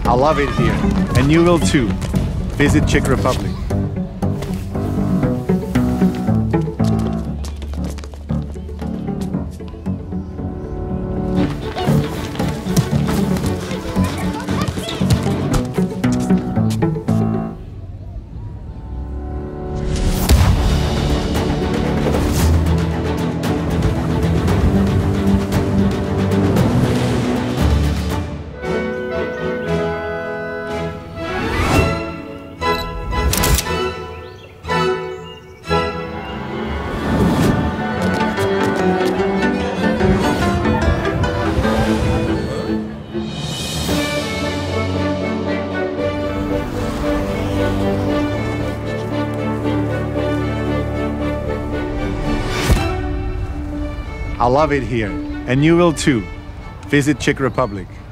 I love it here, and you will too. Visit Czech Republic. I love it here, and you will too. Visit Czech Republic.